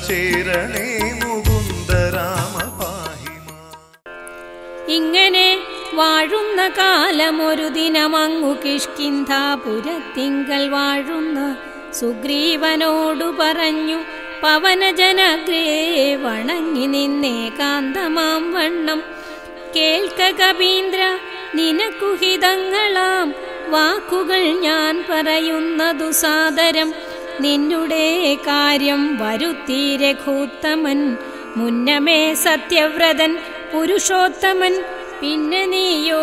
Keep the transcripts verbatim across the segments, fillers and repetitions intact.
ചേരണേ മുകുന്ദരാമ പാഹിമാ. ഇങ്ങനെ വാഴുന്ന കാലമൊരു ദിനമങ്ങു കിഷ്കിന്ധാപുരത്തിങ്കൽ വാഴുന്ന സുഗ്രീവനോടു പറഞ്ഞു, പവനജനഗ്രേ വണങ്ങി നിന്നേ കാന്തമാം വണ്ണം. കേൾക്ക കപീന്ദ്ര, നിനക്കു ഹിതങ്ങളാം വാക്കുകൾ ഞാൻ പറയുന്നതു സാദരം. നിന്നുടെ കാര്യം വരുത്തി രഘൂത്തമൻ, മുന്നമേ സത്യവ്രതൻ പുരുഷോത്തമൻ. പിന്നെ നീയോ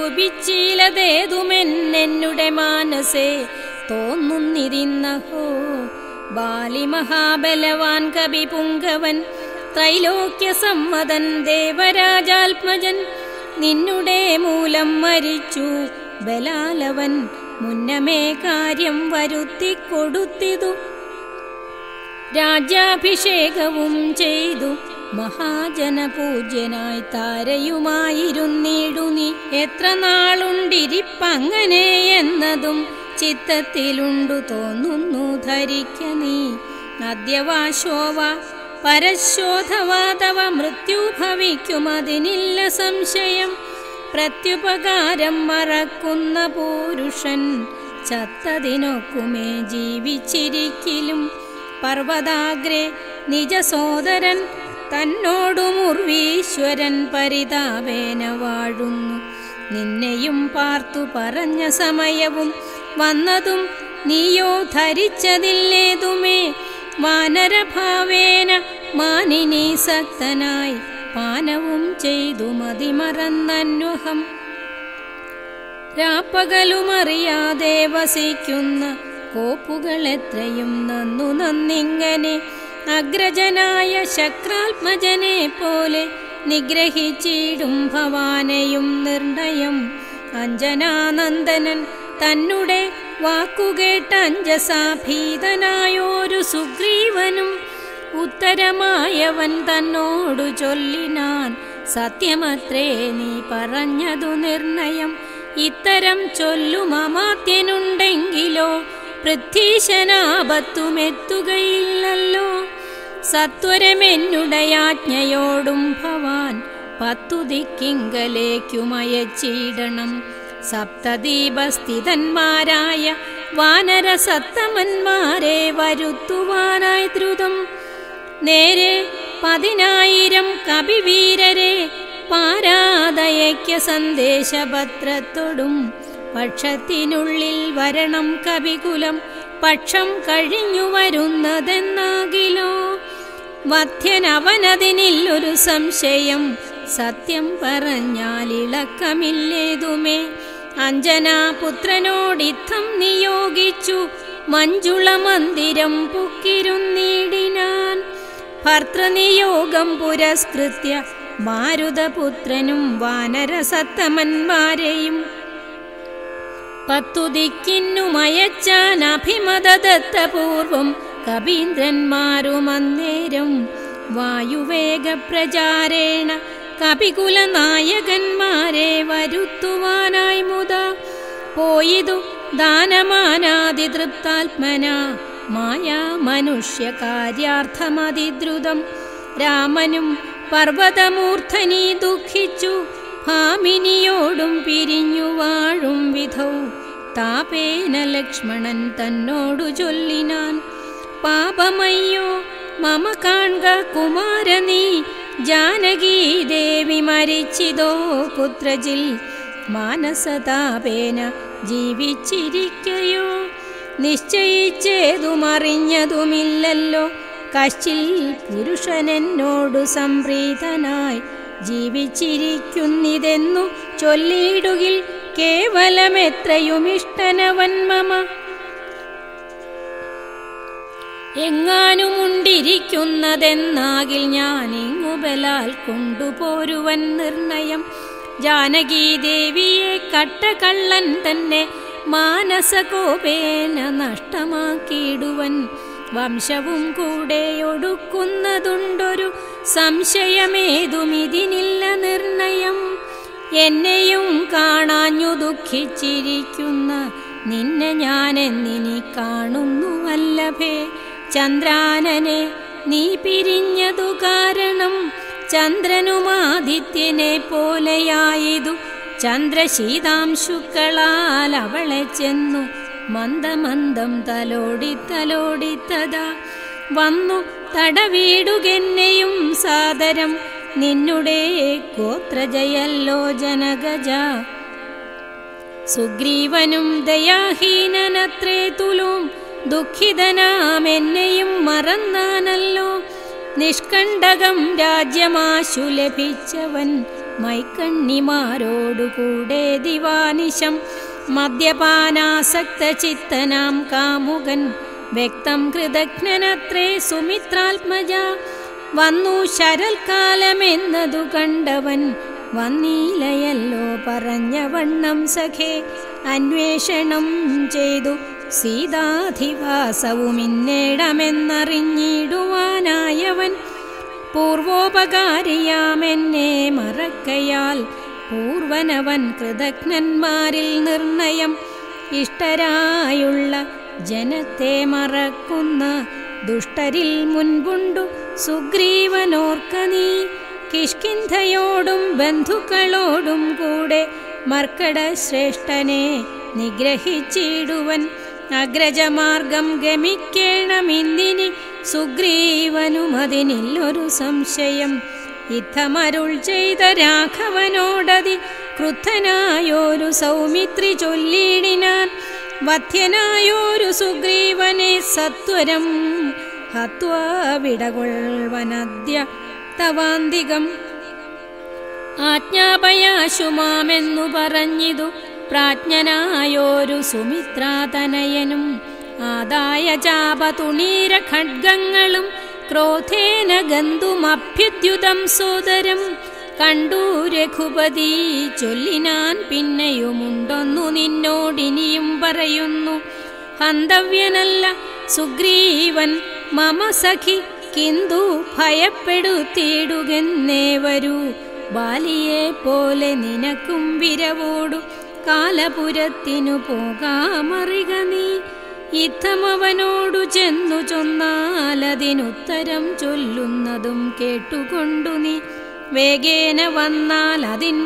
നിരൂപിച്ചിലതേതുമെന്നുടെ മാനസേ തോന്നുന്നിരുന്നഹോ. ബാലി മഹാബലവാൻ കവി പുങ്കവൻ, ത്രൈലോക്യ സമ്മതൻ ദേവരാജാത്മജൻ. നിന്നുടെ മൂലം മരിച്ചു ബലാലവൻ, മുന്നമേ കാര്യം വരുത്തിക്കൊടുത്തിതു. രാജ്യാഭിഷേകവും ചെയ്തു മഹാജനപൂജ്യനായി താരയുമായിരുന്നിടു നീ. എത്ര നാളുണ്ടിരിപ്പങ്ങനെ എന്നതും ചിത്തത്തിലുണ്ടു തോന്നുന്നു ധരിക്ക നീ. അദ്യവാശോവ പരശോധവാതവ മൃത്യു ഭവിക്കുമതിനില്ല സംശയം. പ്രത്യുപകാരം മറക്കുന്ന പുരുഷൻ ചത്തതിനൊക്കുമേ ജീവിച്ചിരിക്കലും. പർവ്വതാഗ്രേ നിജസോദരൻ തന്നോടു മുർവീശ്വരൻ പരിതാപേന വാഴുന്നു. നിന്നെയും പാർത്തു പറഞ്ഞ സമയവും വന്നതും നീയോ ധരിച്ചതില്ലേതുമേ. വാനരഭാവേന മാനിനീ സക്തനായി പാനവും ചെയ്തു മതിമറന്നന്വഹം. രാപ്പകലുമറിയാതെ വസിക്കുന്ന കോപ്പുകൾ എത്രയും നന്നു നന്നിങ്ങനെ. അഗ്രജനായ ശക്രാത്മജനെ പോലെ നിഗ്രഹിച്ചിടും ഭവാനെയും നിർണയം. അഞ്ജനാനന്ദനൻ തന്നുടെ വാക്കുകേട്ട അഞ്ജസാഭീതനായോരു സുഗ്രീവനും ഉത്തരമായവൻ തന്നോടു ചൊല്ലിനാൻ, സത്യമത്രേ നീ പറഞ്ഞതു നിർണയം. ഇത്തരം ചൊല്ലും അമാത്യനുണ്ടെങ്കിലോ പൃഥ്വീശനാപത്തുമെത്തുകയില്ലല്ലോ. സത്വരമെന്നുടയാജ്ഞയോടും ഭവാൻ പത്തു ദിക്കിങ്കലേക്കുമയച്ചിടണം. സപ്തദീപസ്ഥിതന്മാരായ വാനരസത്തമന്മാരെ വരുത്തുവാനായി ദ്രുതം. നേരെ പതിനായിരം കപിവീരരെ പാരാതയയ്ക്ക സന്ദേശപത്രത്തോടും. പക്ഷത്തിനുള്ളിൽ വരണം കവികുലം, പക്ഷം കഴിഞ്ഞു വരുന്നതെന്നാകിലോ. വധ്യനവനതിനില്ലൊരു സംശയം, സത്യം പറഞ്ഞാൽ ഇളക്കമില്ലേതുമേ. അഞ്ജനാപുത്രനോടിത്തം നിയോഗിച്ചു മഞ്ജുള മന്ദിരം പുക്കിരുന്നിടിനാൻ. ഭർത്തൃനിയോഗം പുരസ്കൃത്യ മാരുതപുത്രനും വാനരസത്തമന്മാരെയും പത്തു ദിക്കിന്നുമയച്ചാൻ അഭിമതദത്തപൂർവം. കപീന്ദ്രന്മാരുമന്നേരം വായുവേഗപ്രചാരേണ കപികുലനായകന്മാരെ വരുത്തുവാനായി മുതാ പോയിതു ദാനമാനാതിതൃപ്താത്മന. മായാ മനുഷ്യ കാര്യാർത്ഥമതിദ്രുതം. രാമനും പർവ്വതമൂർധനി ദുഃഖിച്ചു ഭാമിനിയോടും പിരിഞ്ഞു വാഴും വിധൗ. താപേന ലക്ഷ്മണൻ തന്നോടു ചൊല്ലിനാൻ, പാപമയ്യോ മമ കാൺക കുമാര നീ. ജാനകീ ദേവി മരിച്ചിതോ കുത്രജിൽ, മാനസതാപേന ജീവിച്ചിരിക്കയോ. നിശ്ചയിച്ചേതുമറിഞ്ഞതുമില്ലല്ലോ, കശ്ചിൽ പുരുഷനെന്നോടു സംപ്രീതനായി ജീവിച്ചിരിക്കുന്നിതെന്നു ചൊല്ലിയിടുകിൽ കേവലമെത്രയുമിഷ്ടനവൻ മമ. എങ്ങാനുമുണ്ടിരിക്കുന്നതെന്നാകിൽ ഞാൻ ഇങ്ങുബലാൽ കൊണ്ടുപോരുവൻ നിർണയം. ജാനകീദേവിയെ കട്ടകള്ളൻ തന്നെ മാനസകോപേന നഷ്ടമാക്കിയിടുവൻ. വംശവും കൂടെ ഒടുക്കുന്നതുണ്ടൊരു സംശയമേതുമിതിനില്ല നിർണയം. എന്നെയും കാണാഞ്ഞു ദുഃഖിച്ചിരിക്കുന്ന നിന്നെ ഞാനെന്നിനി കാണുന്നു വല്ലഭേ. ചന്ദ്രാനനെ നീ പിരിഞ്ഞതു കാരണം ചന്ദ്രനുമാദിത്യനെ പോലെയായതു. ചന്ദ്രശീതാംശുക്കളാൽ അവളെ ചെന്നു മന്ദമന്ദം തലോടി തലോടിത്തതാ. വന്നു തടവീടുകെന്നെയും സാദരം നിന്നുടെ ഗോത്രജയല്ലോ ജനകജ. സുഗ്രീവനും ദയാഹീനനത്രേ തുലോം ദുഃഖിതനാമെന്നെയും മറന്നാനല്ലോ. നിഷ്കണ്ടകം രാജ്യമാശു ലഭിച്ചവൻ മൈക്കണ്ണിമാരോടുകൂടെ ദിവാനിശം. മദ്യപാനാസക്ത ചിത്തനാം കാമുകൻ വ്യക്തം കൃതജ്ഞനത്രേ സുമിത്രാത്മജ. വന്നു ശരൽക്കാലമെന്നതു കണ്ടവൻ വന്നീലയല്ലോ പറഞ്ഞവണ്ണം സഖേ. അന്വേഷണം ചെയ്തു സീതാധിവാസവുമിന്നേടമെന്നറിഞ്ഞിടുവാനായവൻ പൂർവോപകാരിയാമെന്നെ മറക്കയാൽ പൂർവനവൻ കൃതജ്ഞന്മാരിൽ നിർണയം. ഇഷ്ടരായുള്ള ജനത്തെ മറക്കുന്ന ദുഷ്ടരിൽ മുൻപുണ്ടു സുഗ്രീവനോർക്ക നീ. കിഷ്കിന്ധയോടും ബന്ധുക്കളോടും കൂടെ മർക്കടശ്രേഷ്ഠനെ നിഗ്രഹിച്ചിടുവൻ. അഗ്രജമാർഗം ഗമിക്കേണമിന്നിനി സുഗ്രീവനും അതിനില്ലൊരു സംശയം. യുദ്ധമരുൾ ചെയ്ത രാഘവനോടതി ക്രുദ്ധനായോരു സൗമിത്രി ചൊല്ലിടിനാൻ. വധ്യനായോരു സുഗ്രീവനെ സത്വരം ഹത്വാ വിടകൊൾവനദ്യ തവാന്തികം. ആജ്ഞാപയാശുമാമെന്നു പറഞ്ഞിതു പ്രാജ്ഞനായോരു സുമിത്രാതനയനും. ആദായ ചാപതുണീര ഖഡ്ഗങ്ങളും ക്രോധേന ഗന്ധുമഭ്യുദ്യുതം സോദരം. കണ്ടു രഘുപതി ചൊല്ലിനാൻ പിന്നെയുമുണ്ടൊന്നു നിന്നോടിനിയും പറയുന്നു. ഹന്തവ്യനല്ല സുഗ്രീവൻ മമ സഖി, കിന്തു ഭയപ്പെടുത്തിയിടുകെന്നേ വരൂ. ബാലിയെ പോലെ നിനക്കും വിരവോടു കാലപുരത്തിനു പോകാമറിക നീ. യുദ്ധമവനോടു ചെന്നു ചൊന്നാലതിനുത്തരം ചൊല്ലുന്നതും കേട്ടുകൊണ്ടു നീ. വേഗേന വന്നാൽ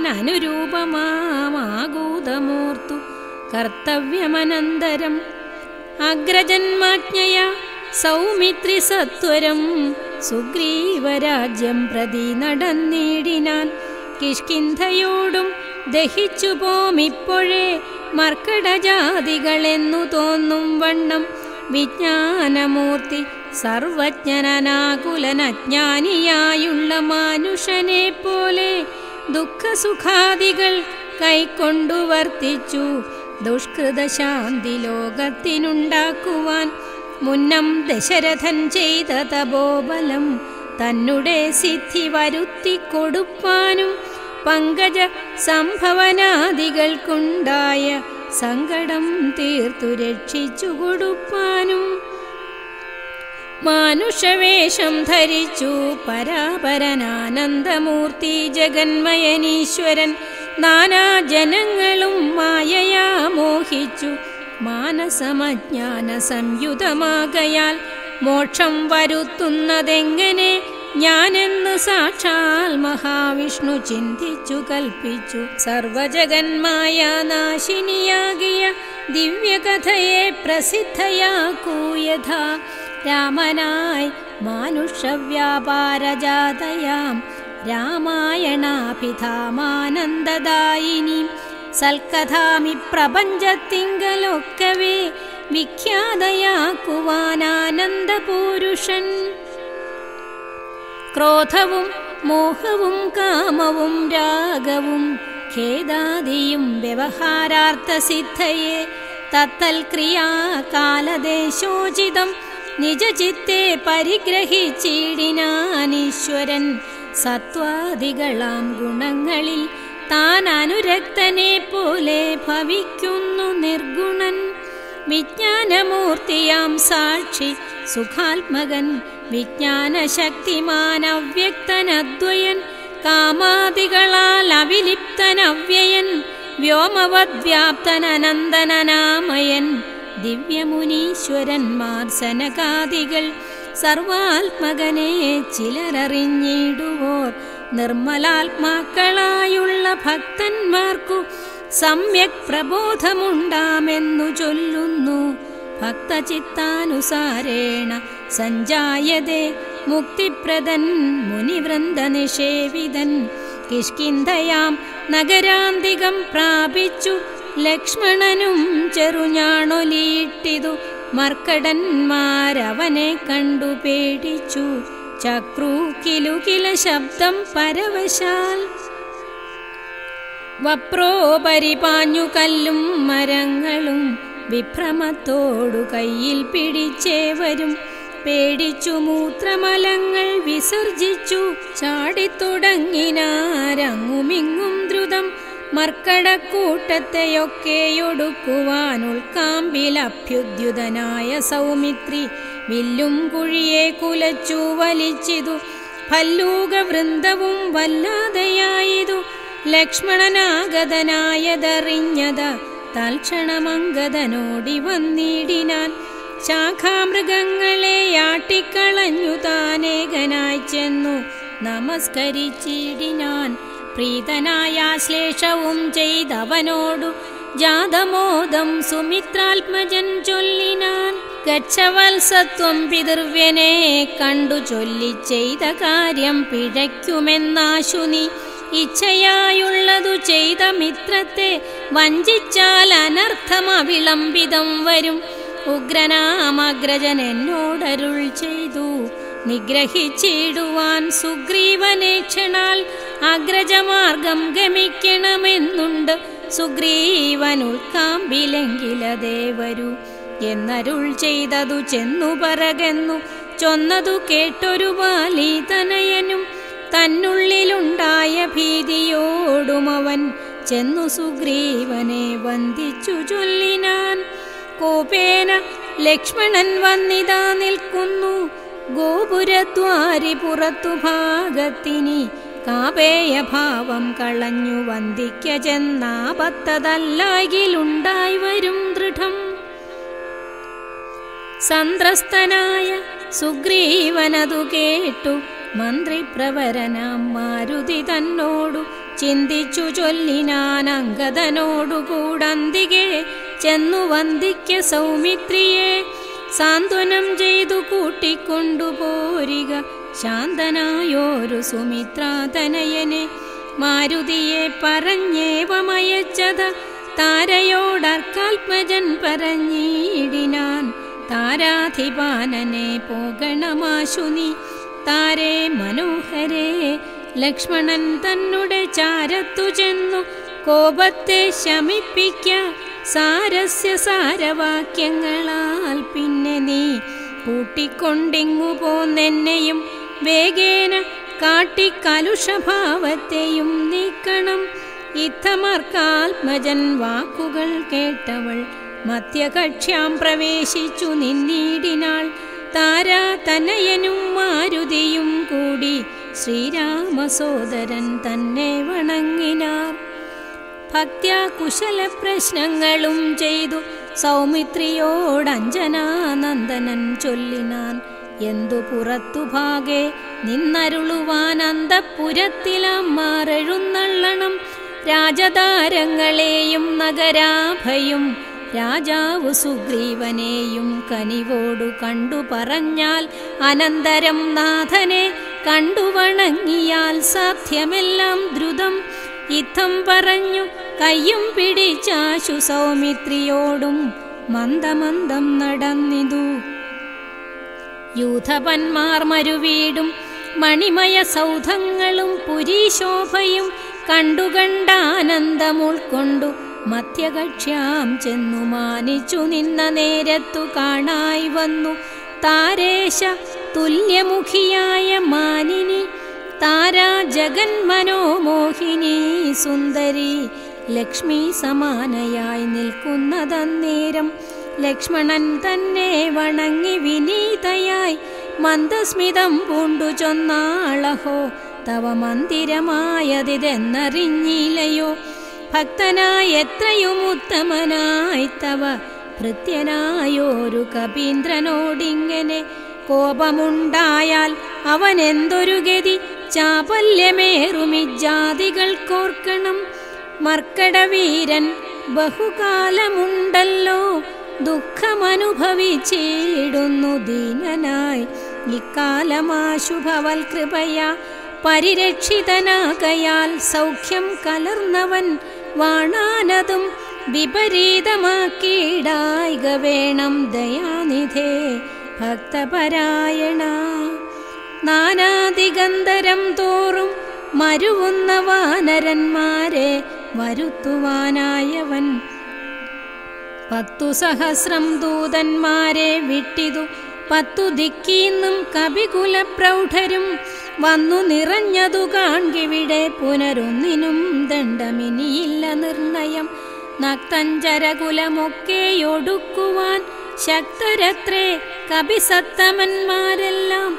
അതിനനുരൂപമാകൂതമോർത്തു കർത്തവ്യമനന്തരം. അഗ്രജന്മാജ്ഞയ സൗമിത്രി സത്വരം സുഗ്രീവരാജ്യം പ്രതി നടന്നിടിനാൻ. കിഷ്കിന്ധയോടും ദഹിച്ചു പോമിപ്പോഴേ മർക്കടജാതികളെന്നു തോന്നും വണ്ണം. വിജ്ഞാനമൂർത്തി സർവജ്ഞനാകുലനജ്ഞാനിയായുള്ള മാനുഷനെ പോലെ ദുഃഖസുഖാദികൾ കൈക്കൊണ്ടു വർത്തിച്ചു ദുഷ്കൃതശാന്തി ലോകത്തിനുണ്ടാക്കുവാൻ. മുന്നം ദശരഥൻ ചെയ്ത തപോബലം തന്നുടെ സിദ്ധി വരുത്തി കൊടുപ്പാനും പങ്കജ സംഭവനാദികൾക്കുണ്ടായ സങ്കടം തീർത്തു രക്ഷിച്ചു കൊടുപ്പാനും. മാനുഷവേഷം ധരിച്ചു പരാപരനാനന്ദമൂർത്തി ജഗന്മയനീശ്വരൻ. നാനാജനങ്ങളും മായയാ മോഹിച്ചു മാനസമജ്ഞാന സംയുതമാകയാൽ മോക്ഷം വരുത്തുന്നതെങ്ങനെ ഞാനെന്ന് സാക്ഷാൽ മഹാവിഷ്ണു ചിന്തിച്ചു കൽപ്പിച്ചു. സർവജഗന്മായ നാശിനിയാകിയ ദിവ്യകഥയെ പ്രസിദ്ധയാക്കൂയഥാ. രാമനായി മാനുഷവ്യാപാരജാതയാം രാമായണാഭിധാമാനന്ദദായിനി. സൽക്കഥാമി പ്രപഞ്ചത്തിങ്കലൊക്കവേ വിഖ്യാതയാക്കുവാനാനന്ദപൂരുഷൻ. ക്രോധവും മോഹവും കാമവും രാഗവും ഖേദാദിയും വ്യവഹാരാർത്ഥസിദ്ധയെ തത്തൽക്രിയാകാലദേശോചിതം നിജചിത്തെ പരിഗ്രഹിച്ചിടിനാനീശ്വരൻ. സത്വാദികളാം ഗുണങ്ങളിൽ താൻ അനുരക്തനെ പോലെ ഭവിക്കുന്നു നിർഗുണൻ. വിജ്ഞാനമൂർത്തിയാം സാക്ഷി സുഖാത്മകൻ വിജ്ഞാനശക്തിമാൻ അവ്യക്തനദ്വയൻ. കാമാദികളാൽ അവിലിപ്തനവ്യയൻ വ്യോമവദ്വ്യാപ്തനനന്ദനനാമയൻ. ദിവ്യമുനീശ്വരന്മാർ സനകാദികൾ സർവാത്മകനെ ചിലരറിഞ്ഞിടുവോർ നിർമ്മലാത്മാക്കളായുള്ള ഭക്തന്മാർക്കു സമ്യക് പ്രബോധമുണ്ടാമെന്നു ചൊല്ലുന്നു. ഭക്തചിത്താനുസാരേണ സഞ്ജായതേ മുക്തിപ്രദൻ മുനിവൃന്ദ നിഷേവിതൻ. കിഷ്കിന്ധയാം നഗരാന്തികം പ്രാപിച്ചു ലക്ഷ്മണനും ചെറുഞാണൊലിയിട്ടിതു. മർക്കടന്മാരവനെ കണ്ടു പേടിച്ചു. ചക്രു കിലുകില ശബ്ദം പരവശാൽ വപ്രോപരി പാഞ്ഞു കല്ലും മരങ്ങളും വിഭ്രമത്തോടു കയ്യിൽ പിടിച്ചേവരും. പേടിച്ചു മൂത്രമലങ്ങൾ വിസർജിച്ചു ചാടിത്തുടങ്ങിനാരങ്ങുമിങ്ങും ദ്രുതം. മർക്കടക്കൂട്ടത്തെയൊക്കെയൊടുക്കുവാൻ ഉൾക്കാമ്പിലഭ്യുദ്യുതനായ സൗമിത്രി വില്ലും കുഴിയെ കുലച്ചു വലിച്ചിതു. ഭല്ലൂകവൃന്ദവും വല്ലാതെയായതു. ലക്ഷ്മണനാഗതനായതറിഞ്ഞത തൽക്ഷണമംഗതനോടി വന്നിടിനാൻ. ശാഖാമൃഗങ്ങളെ ആട്ടിക്കളഞ്ഞു താനേകനായി ചെന്നു നമസ്കരിച്ചിടിനാൻ. പ്രീതനായ ശ്ലേഷവും ചെയ്തവനോടു ജാതമോദം സുമിത്രാത്മജൻ ചൊല്ലിനാൻ. ഗച്ഛവത്സത്വം പിതൃവ്യനെ കണ്ടു ചൊല്ലി ചെയ്ത കാര്യം പിഴയ്ക്കുമെന്നാശു നീ. ഇച്ഛയായുള്ളതു ചെയ്ത മിത്രത്തെ വഞ്ചിച്ചാൽ അനർത്ഥം അവിളംബിതം വരും. ഉഗ്രനാമഗ്രജൻ എന്നോടരുൾ ചെയ്തു നിഗ്രഹിച്ചിടുവാൻ സുഗ്രീവനേക്ഷണാൽ അഗ്രജമാർഗം ഗമിക്കണമെന്നുണ്ട്. സുഗ്രീവനുൾക്കാമ്പിലെങ്കിലതേ വരൂ എന്നരുൾ ചെയ്തതു ചെന്നു പറകെന്നു ചൊന്നതു കേട്ടൊരു ബാലിതനയനും. തന്നുള്ളിലുണ്ടായ ഭീതിയോടുമവൻ ചെന്നു സുഗ്രീവനെ വന്ദിച്ചു ചൊല്ലിനാൻ. കോപേന ലക്ഷ്മണൻ വന്നിതാ നിൽക്കുന്നു. ഗോപുരദ്വാരി പുറത്തു ഭാഗത്തിനി കാപേയ ഭാവം കളഞ്ഞു വന്ദിക്ക ചെന്നാപത്തതല്ലാകിലുണ്ടായി വരും ദൃഢം. സന്ത്രസ്തനായ സുഗ്രീവനതു കേട്ടു മന്ത്രിപ്രവരനാം മാരുതി തന്നോടു ചിന്തിച്ചു ചൊല്ലിനാൻ. അംഗദനോടു കൂടന്തികെ ചെന്നു വന്ദിക്ക സൗമിത്രിയെ സാന്ത്വനം ചെയ്തു കൂട്ടിക്കൊണ്ടുപോരിക ശാന്തനായോരു സുമിത്രാതനയനെ. മാരുതിയെ പറഞ്ഞേവമയച്ചത താരയോടർക്കാത്മജൻ പറഞ്ഞിടിനാൻ. താരാധിപാനനെ പോകണമാശു നീ. താരേ മനോഹരേ ലക്ഷ്മണൻ തന്നുടെ ചാരത്തു ചെന്നു കോപത്തെ ശമിപ്പിക്ക സാരസ്യ സാരവാക്യങ്ങളാൽ. പിന്നെ നീ കൂട്ടിക്കൊണ്ടിങ്ങു പോന്നെന്നെയും വേഗേന കാട്ടിക്കലുഷഭാവത്തെയും നീക്കണം. ഇത്തമർക്കാത്മജൻ വാക്കുകൾ കേട്ടവൾ മധ്യകക്ഷ്യാം പ്രവേശിച്ചു നിന്നിടിനാൾ. താരാ തനയനും മാരുതിയും കൂടി ശ്രീരാമസോദരൻ തന്നെ വണങ്ങിനാർ. ഭക്ത്യാ കുശല പ്രശ്നങ്ങളും ചെയ്തു സൗമിത്രിയോടഞ്ജനാനന്ദനൻ ചൊല്ലിനാൻ. എന്തു പുറത്തു ഭാഗേ നിന്നരുളുവാൻ അന്തഃപുരത്തിലമ്മാരെഴുന്നള്ളണം. രാജതാരങ്ങളെയും നഗരാഭയും രാജാവു സുഗ്രീവനെയും കനിവോടു കണ്ടു പറഞ്ഞാൽ അനന്തരം നാഥനെ കണ്ടു വണങ്ങിയാൽ സാധ്യമെല്ലാം ദ്രുതം. ഇത്തം പറഞ്ഞു കയ്യും പിടിച്ചാശു സൗമിത്രിയോടും മന്ദമന്ദം നടന്നിതു. യൂഥപന്മാർ മരുവീടും മണിമയ സൗധങ്ങളും പുരീശോഭയും കണ്ടുകണ്ടാനന്ദമുൾക്കൊണ്ടു മധ്യകക്ഷ്യാം ചെന്നു മാനിച്ചു നിന്ന നേരത്തു കാണായി വന്നു താരേശ തുല്യമുഖിയായ മാനിനി. താരാ ജഗന്മനോമോഹിനി സുന്ദരി ലക്ഷ്മി സമാനയായി നിൽക്കുന്നതന്നേരം ലക്ഷ്മണൻ തന്നെ വണങ്ങി വിനീതയായി മന്ദസ്മിതം പൂണ്ടു ചൊന്നാളഹോ തവ മന്ദിരമായതിതെന്നറിഞ്ഞില്ലയോ. ഭക്തനായി എത്രയും ഉത്തമനായി തവ ഭൃത്യനായോരു കപീന്ദ്രനോടിങ്ങനെ കോപമുണ്ടായാൽ അവനെന്തൊരു ഗതി, ചാപല്യമേറുമിജാതികൾക്കോർക്കണം. മർക്കടവീരൻ ബഹുകാലമുണ്ടല്ലോ ദുഃഖമനുഭവിച്ചിടുന്നു ദീനനായി. ഇക്കാലമാശുഭവൽ കൃപയാ പരിരക്ഷിതനാകയാൽ സൗഖ്യം കലർന്നവൻ വാണാനതും വിപരീതമാക്കിയിടായിക വേണം ദയാനിധേ ഭക്തപരായണ. നാനാദിഗന്ധരം തോറും മരുവുന്ന വാനരന്മാരെ വരുത്തുവാനായവൻ പത്തു സഹസ്രം ദൂതന്മാരെ വിട്ടിതു. പത്തു ദിക്കീന്നും കപികുല പ്രൗഢരും വന്നു നിറഞ്ഞതു കാൺകിവിടെ. പുനരൊന്നിനും ദണ്ഡമിനിയില്ല നിർണയം. നക്തഞ്ചരകുലമൊക്കെയൊടുക്കുവാൻ ശക്തരത്രേ കപിസത്തമന്മാരെല്ലാം.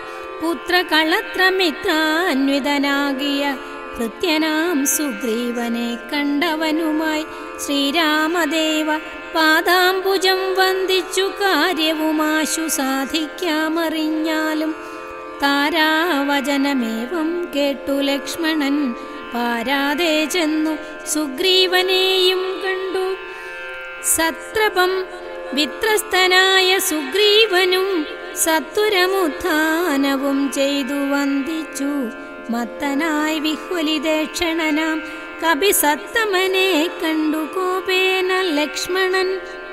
പുത്രകളത്രമിത്രാന്വിതനാകിയ ഭൃത്യനാം സുഗ്രീവനെ കണ്ടവനുമായി ശ്രീരാമദേവ പാദാംബുജം വന്ദിച്ചു കാര്യവുമാശു സാധിക്കാമറിഞ്ഞാലും. താരാവചനമേവം കേട്ടു ലക്ഷ്മണൻ പാരാതെ ചെന്നു സുഗ്രീവനെയും കണ്ടു. സത്രപം വിത്രസ്തനായ സുഗ്രീവനും സത്വരമുത്ഥാനവും ചെയ്തു വന്ദിച്ചു. മത്തനായി വിഹ്വലിതേക്ഷണനാം കപിസത്തമനെ കണ്ടു കോപേന ലക്ഷ്മണൻ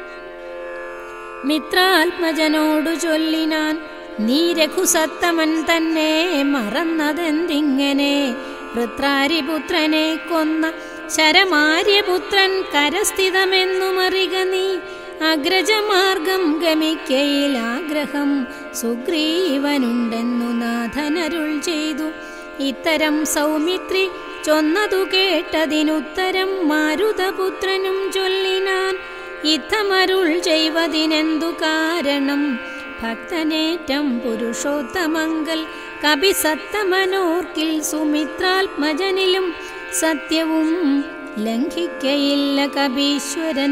മിത്രാത്മജനോടു ചൊല്ലിനാൻ, നീ രഘുസത്തമൻ തന്നെ മറന്നതെന്തിങ്ങനെ? വൃത്രാരിപുത്രനെ കൊന്ന ശരമാര്യപുത്രൻ കരസ്ഥിതമെന്നുമറിക നീ. അഗ്രജമാർഗം ഗമിക്കയിൽ ആഗ്രഹം സുഗ്രീവനുണ്ടെന്നു നാഥനരുൾ ചെയ്തു. ഇത്തരം സൗമിത്രി ചൊന്നതു കേട്ടതിനുത്തരം മാരുതപുത്രനും ചൊല്ലിനാൻ, ഇത്തമരുൾ ചെയ്വതിനെന്തു കാരണം? ഭക്തനേറ്റം പുരുഷോത്തമങ്കൽ കപിസത്തമനോർക്കിൽ സുമിത്രാത്മജനിലും സത്യവും ലംഘിക്കയില്ല കപീശ്വരൻ.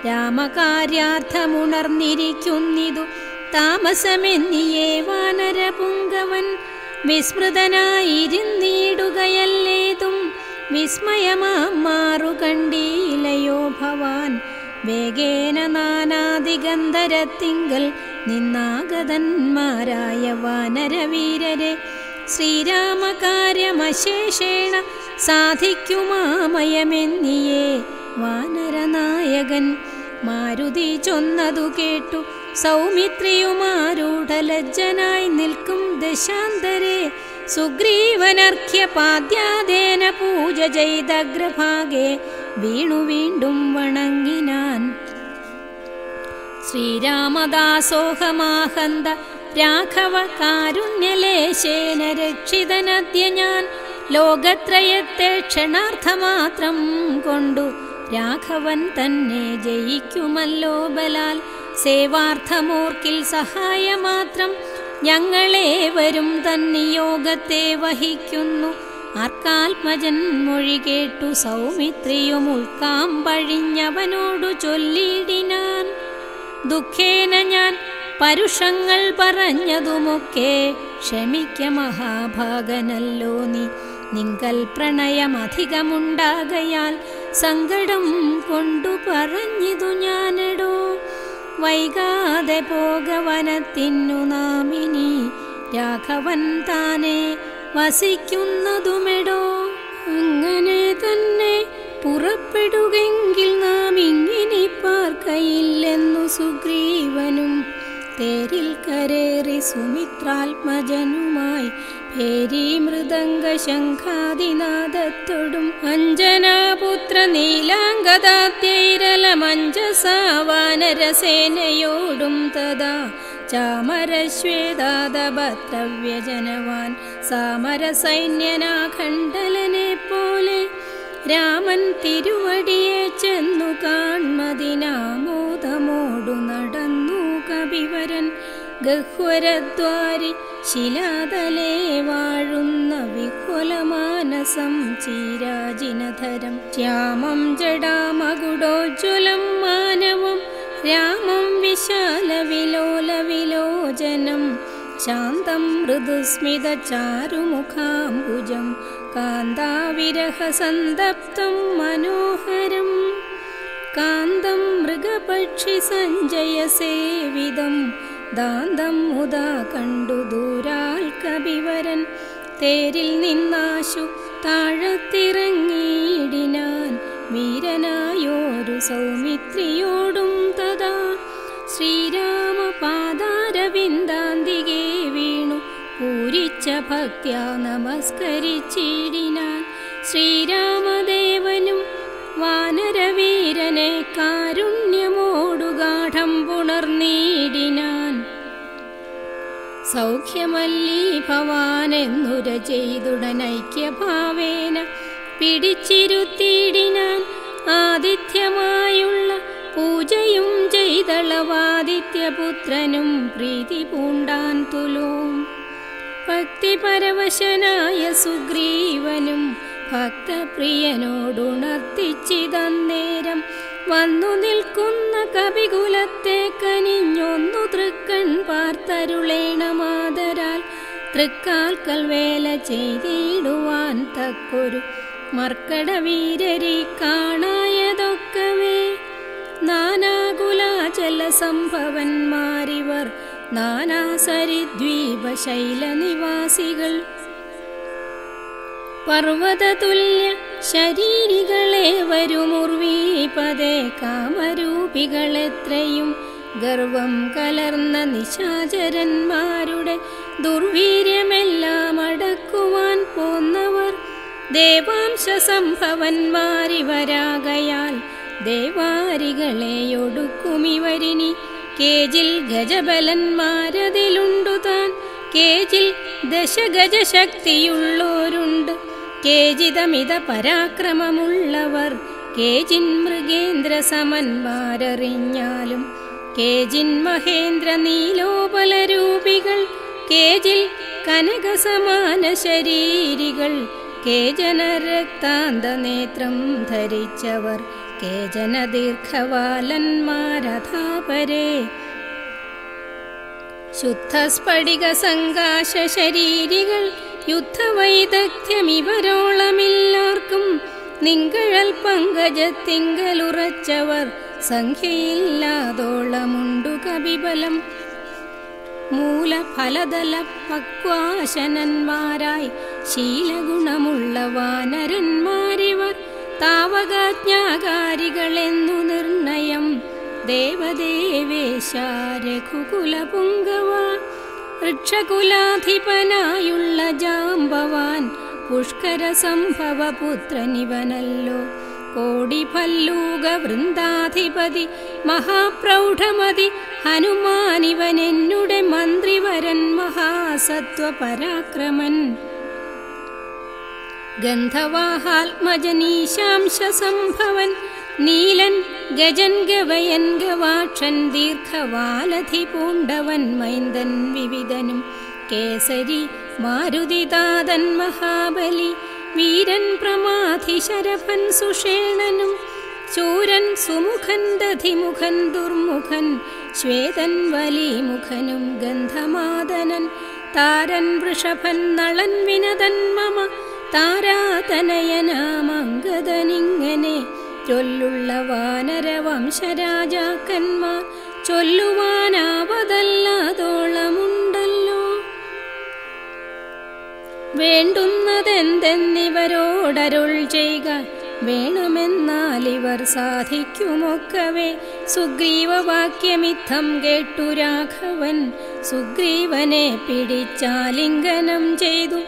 രാമകാര്യാർത്ഥമുണർന്നിരിക്കുന്നിതു താമസമെന്നിയേ വാനരപുങ്കവൻ. വിസ്മൃതനായിരുന്നിടുകയല്ലേതും വിസ്മയമാം മാറു കണ്ടീലയോ ഭവാൻ. വേഗേന നാനാദിഗന്ധരത്തിങ്കൽ നിന്നാഗതന്മാരായ വാനരവീരരെ ശ്രീരാമകാര്യമശേഷേണ സാധിക്കുമാമയമെന്നിയേ വാനരനായകൻ. മാരുതി ചൊന്നതു കേട്ടു സൗമിത്രിയുമാരൂഢലജ്ജനായി നിൽക്കും ദശാന്തരെ. സുഗ്രീവനർഘ്യപാദ്യാദേന പൂജ ചെയ്തഗ്രഭാഗെ വീണു വീണ്ടും വണങ്ങിനാൻ. ശ്രീരാമദാസോഹമാഹന്ത രാഘവ കാരുണ്യലേശേന രക്ഷിതനദ്യ ഞാൻ. ലോകത്രയത്തെ ക്ഷണാർത്ഥമാത്രം കൊണ്ടു രാഘവൻ തന്നെ ജയിക്കുമല്ലോ ബലാൽ. സേവാർത്ഥമോർക്കിൽ സഹായമാത്രം ഞങ്ങളേവരും തന്നിയോഗത്തെ വഹിക്കുന്നു. ആർക്കാത്മജൻ മൊഴി കേട്ടു സൗമിത്രിയും ഉൾക്കാമ്പഴിഞ്ഞവനോടു ചൊല്ലിയിടിനാൻ. ദുഃഖേന ഞാൻ പരുഷങ്ങൾ പറഞ്ഞതുമൊക്കെ ക്ഷമിക്ക മഹാഭാഗനല്ലോ നീ. നിങ്കൽ പ്രണയമധികമുണ്ടാകയാൽ സങ്കടം കൊണ്ടു പറഞ്ഞിതു ഞാനെടോ. വൈകാതെ പോകവനത്തിന്നു നാമിനി രാഘവൻ താനെ വസിക്കുന്നതുമെടോ. അങ്ങനെ തന്നെ പുറപ്പെടുകെങ്കിൽ നാം ഇങ്ങിനി പാർക്കയില്ലെന്നു സുഗ്രീവനും തേരിൽ കരേറി സുമിത്രാത്മജനുമായി പേരി മൃദംഗ ശംഖാദിനാദത്തോടും അഞ്ജനാപുത്ര നീലാംഗദാത്യൈരലമഞ്ജസാ വാനരസേനയോടും തഥാ ചാമരശ്വേതാദഭദ്രവ്യജനവാൻ സാമരസൈന്യനാഖണ്ഡലനെ പോലെ രാമൻ തിരുവടിയെ ചെന്നു കാൺമതിനാമോദമോടു നടന്നു കപിവരൻ. ഗഹ്വരദ്വാരി ശിലാതലേ വാഴുന്ന വിഹ്വലമാനസം ചീരാജിനധരം ശ്യാമം ജടാമകുടോജ്വലം മാനവം രാമം വിശാല വിലോല വിലോചനം ശാന്തം മൃദുസ്മിത ചാരുമുഖാംബുജം കാന്താവിരഹസന്തപ്തം മനോഹരം കാന്തം മൃഗപക്ഷി സഞ്ജയ സേവിതം ദാന്തം മുദാ കണ്ടു ദൂരാൽ കവിവരൻ തേരിൽ നിന്നാശു താഴത്തിറങ്ങിയിടിനാൻ വീരനായോരു സൗമിത്രിയോടും തഥാ ശ്രീരാമപാദാരവിന്ദാന്തികേ വീണു പൂരിച്ച ഭക്ത്യാ നമസ്കരിച്ചിടിനാൻ ശ്രീരാമദേവനും വാനരവീരനെ കാരുണ്യമോടുഗാഠം പുണർന്നീടിനാൻ സൗഖ്യമല്ലീ ഭവാനെന്നുര ചെയ്തുടനൈക്യഭാവേന പിടിച്ചിരുത്തിയിടിനാൻ ആതിഥ്യമായുള്ള പൂജയും ചെയ്തളവാദിത്യപുത്രനും പ്രീതി പൂണ്ടാൻ തുലോം ഭക്തിപരവശനായ സുഗ്രീവനും ഭക്തപ്രിയനോടുണർത്തിച്ചിതന്നേരം വന്നു നിൽക്കുന്ന കവികുലത്തെ കനിഞ്ഞൊന്നു തൃക്കൺ പാർത്തരുളേണമാതരാൽ തൃക്കാൽക്കൽ വേല ചെയ്തിടുവാൻ തക്കൊരു മർക്കടവീരരെ കാണായതൊക്കവേ നാനാകുലാചല സംഭവന്മാരിവർ നാനാസരിദ്വീപ ശൈലനിവാസികൾ പർവ്വതതുല്യ ശരീരികളെ വരുമുർവീപതേ കാമരൂപികളെത്രയും ഗർവം കലർന്ന നിശാചരന്മാരുടെ ദുർവീര്യമെല്ലാം അടക്കുവാൻ പോന്നവർ ദേവാംശ സംഭവന്മാരിവരാകയാൽ ദേവാരികളെയൊടുക്കുമിവരിനി കേജിൽ ഗജബലന്മാരതിലുണ്ടു താൻ കേജിൽ ദശഗജശക്തിയുള്ളോരുണ്ട് കേജിതമിത പരാക്രമമുള്ളവർ കേജിൻ മൃഗേന്ദ്ര സമന്മാരറിഞ്ഞാലും കേജിൻ മഹേന്ദ്ര നീലോപലരൂപികൾ കേജിൽ കനകസമാന ശരീരികൾ കേജന രക്താന്തനേത്രം ധരിച്ചവർ കേജന ദീർഘവാലന്മാരഥാപരേ ശുദ്ധസ്ഫടിക സങ്കാശ ശരീരികൾ യുദ്ധവൈദഗ്ധ്യമിവരോളമില്ലാർക്കും നിങ്കഴൽ പങ്കജത്തിങ്കലുറച്ചവർ സംഖ്യയില്ലാതോളമുണ്ടു കവിബലം മൂലഫലദല പക്വാശനന്മാരായി ശീലഗുണമുള്ള വാനരന്മാരിവർ താവകാജ്ഞാകാരികളെന്നു നിർണയം ദേവദേവേശ രഘുകുലപുങ്കവ വൃക്ഷകുലാധിപനായുള്ള ജാംബവാൻ പുഷ്കര സംഭവ പുത്രനിവനല്ലോ കോടിഭല്ലൂക വൃന്ദാധിപതി മഹാപ്രൗഢമതി ഹനുമാനിവനെന്നുടെ മന്ത്രിവരൻ മഹാസത്വ പരാക്രമൻ ഗന്ധവാഹാത്മജനീശാംശ സംഭവൻ നീലൻ ഗജൻ ഗവയൻ ഗവാക്ഷൻ ദീർഘവാലധി പൂണ്ടവൻ മൈന്ദൻ വിവിധനും കേസരി മാരുതിതാതൻ മഹാബലി വീരൻ പ്രമാധി ശരഭൻ സുഷേണനും ശൂരൻ സുമുഖൻ ദധിമുഖൻ ദുർമുഖൻ ശ്വേതൻ വലിമുഖനും ഗന്ധമാദനൻ താരൻ വൃഷഭൻ നളൻ വിനതൻ മമ താരാതനയനാമംഗദനിങ്ങനെ ചൊല്ലുള്ള വാനരവംശരാജാക്കന്മാർ ചൊല്ലുവാനാവതല്ലാതോളമുണ്ടല്ലോ വേണ്ടുന്നതെന്തെന്നിവരോടരുൾ ചെയ്യുക വേണമെന്നാലിവർ സാധിക്കുമൊക്കവേ സുഗ്രീവവാക്യമിത്തം കേട്ടു രാഘവൻ സുഗ്രീവനെ പിടിച്ചാലിംഗനം ചെയ്തു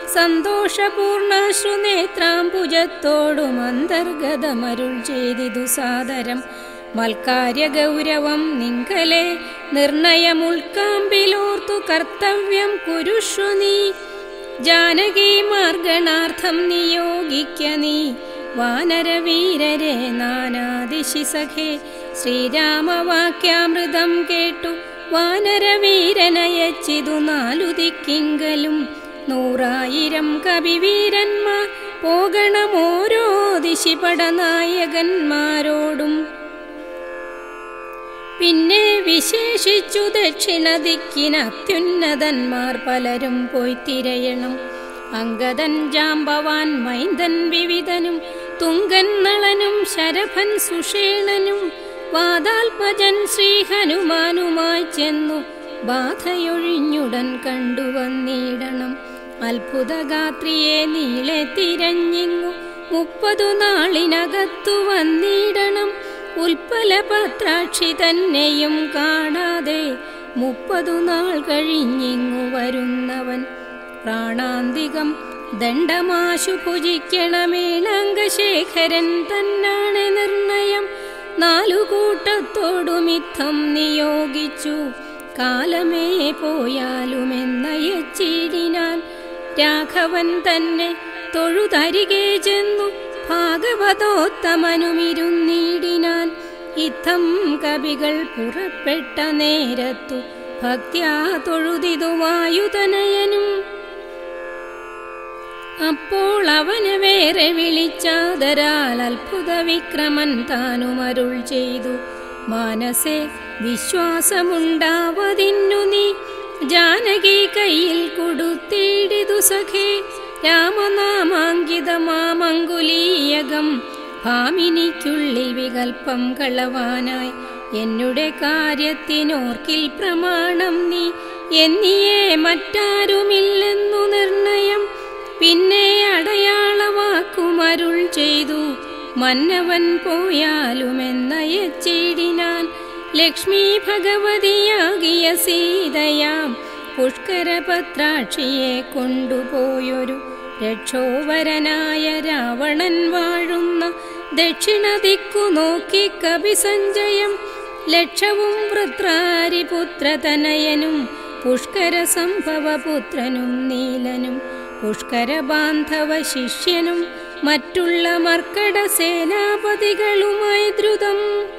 സന്തോഷപൂർണാശ്രുനേത്രാംബുജത്തോടും അന്തർഗതമരുൾ ചെയ്തിതു സാദരം മൽക്കാര്യഗൗരവം നിങ്കലെ നിർണയമുൾക്കാമ്പിലോർത്തു കർത്തവ്യം കുരുഷു നീ ജാനകീ മാർഗണാർത്ഥം നിയോഗിക്ക നീ വാനരവീരരെ നാനാദിശി സഖേ ശ്രീരാമവാക്യാമൃതം കേട്ടു വാനരവീരനയച്ചിതു നാലു ദിക്കിങ്കലും നൂറായിരം കവിവീരന്മാർ പോകണമോരോ ദിശിപടനായകന്മാരോടും പിന്നെ വിശേഷിച്ചു ദക്ഷിണ ദിക്കിന് അത്യുന്നതന്മാർ പലരും പോയി തിരയണം. അംഗദൻ ജാമ്പവാൻ മൈന്ദൻ വിവിധനും തുങ്കൻ നളനും ശരഭൻ സുഷേണനും വാതാൽപജൻ ശ്രീഹനുമാനുമായി ചെന്നു ബാധയൊഴിഞ്ഞുടൻ കണ്ടുവന്നിടണം. അത്ഭുതഗാത്രിയെ നീളെ തിരഞ്ഞിങ്ങു മുപ്പതു നാളിനകത്തു വന്നിടണം. ഉൽപ്പലപത്രാക്ഷി തന്നെയും കാണാതെ മുപ്പതു നാൾ കഴിഞ്ഞിങ്ങു വരുന്നവൻ പ്രാണാന്തികം ദണ്ഡമാശു ഭുജിക്കണമേണാംഗശേഖരൻ തന്നാണ് നിർണയം. നാലുകൂട്ടത്തോടുമിത്തം നിയോഗിച്ചു കാലമേ പോയാലുമെന്നയച്ചിടിനാൻ. രാഘവൻ തന്നെ തൊഴുതരികെ ചെന്നു ഭാഗവതോത്തമനുമിരുന്നിടിനാൻ. ഇത്തം കവികൾ പുറപ്പെട്ട നേരത്തു ഭക്ത്യാ തൊഴുതിതു വായുതനയനും. അപ്പോൾ അവന് വേറെ വിളിച്ചാദരാൽ അത്ഭുത വിക്രമൻ താനുമരുൾ ചെയ്തു. മനസ്സെ വിശ്വാസമുണ്ടാവതിന്നു നീ ജാനകി കയ്യിൽ കൊടുത്തിടിതു സഖേ. രാമനാമാങ്കിതമാമങ്കുലീയകം ഭാമിനിക്കുള്ളിൽ വികൽപ്പം കളവാനായി എന്നുടെ കാര്യത്തിനോർക്കിൽ പ്രമാണം നീ എന്നിയെ മറ്റാരുമില്ലെന്നു നിർണയം. പിന്നെ അടയാളവാക്കുമരുൾ ചെയ്തു മന്നവൻ പോയാലുമെന്നയച്ചിടിനാൻ. ലക്ഷ്മി ഭഗവതിയാകിയ സീതയാം പുഷ്കരപത്രാക്ഷിയെ കൊണ്ടുപോയൊരു രക്ഷോവരനായ രാവണൻ വാഴുന്ന ദക്ഷിണ ദിക്കു നോക്കി കവിസഞ്ജയം. ലക്ഷവും വൃത്രാരിപുത്രതനയനും പുഷ്കര സംഭവപുത്രനും നീലനും പുഷ്കരബാന്ധവ ശിഷ്യനും മറ്റുള്ള മർക്കട സേനാപതികളുമായി ദ്രുതം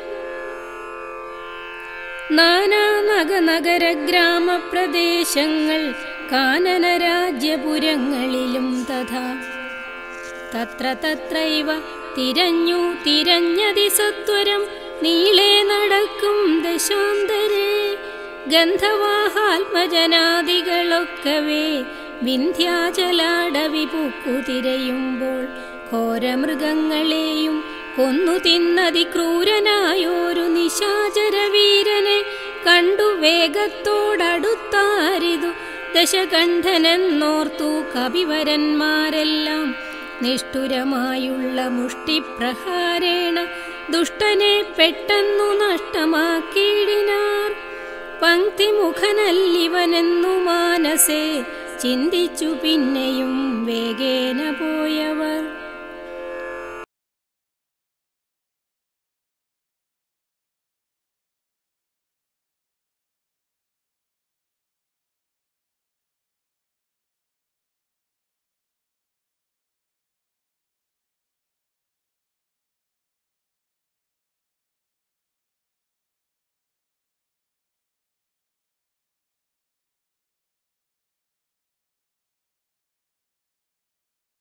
നാനാ നഗനഗര ഗ്രാമപ്രദേശങ്ങൾ കാനന രാജ്യപുരങ്ങളിലും തഥാ തത്ര തത്രൈവ തിരഞ്ഞു തിരഞ്ഞതി സത്വരം നീളെ നടക്കും ദശാന്തരേ. ഗന്ധവാഹാത്മജനാദികളൊക്കവേ വിന്ധ്യാചലാടവി പൂക്കു തിരയുമ്പോൾ ഘോരമൃഗങ്ങളെയും കൊന്നു തിന്നതി ക്രൂരനായോരു നിശാചരവീരനെ കണ്ടു വേഗത്തോടടുത്താരിതു ദശകണ്ഠനെന്നോർത്തു കവിവരന്മാരെല്ലാം. നിഷ്ഠുരമായുള്ള മുഷ്ടിപ്രഹാരേണ ദുഷ്ടനെ പെട്ടെന്നു നഷ്ടമാക്കിയിടിനാർ. പങ്ക്തിമുഖനല്ലിവനെന്നു മാനസേ ചിന്തിച്ചു പിന്നെയും വേഗേന പോയവർ.